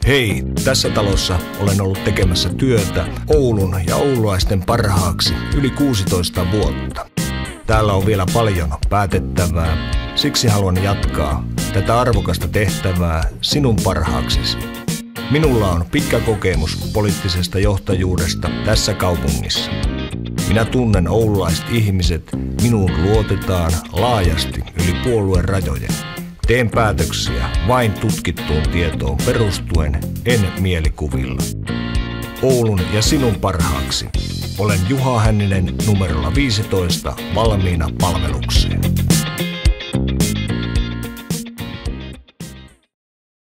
Hei, tässä talossa olen ollut tekemässä työtä Oulun ja oululaisten parhaaksi yli 16 vuotta. Täällä on vielä paljon päätettävää, siksi haluan jatkaa tätä arvokasta tehtävää sinun parhaaksesi. Minulla on pitkä kokemus poliittisesta johtajuudesta tässä kaupungissa. Minä tunnen oululaiset ihmiset, minuun luotetaan laajasti yli puolueen rajojen. Teen päätöksiä vain tutkittuun tietoon perustuen, en mielikuvilla. Oulun ja sinun parhaaksi. Olen Juha Hänninen numerolla 15 valmiina palvelukseen.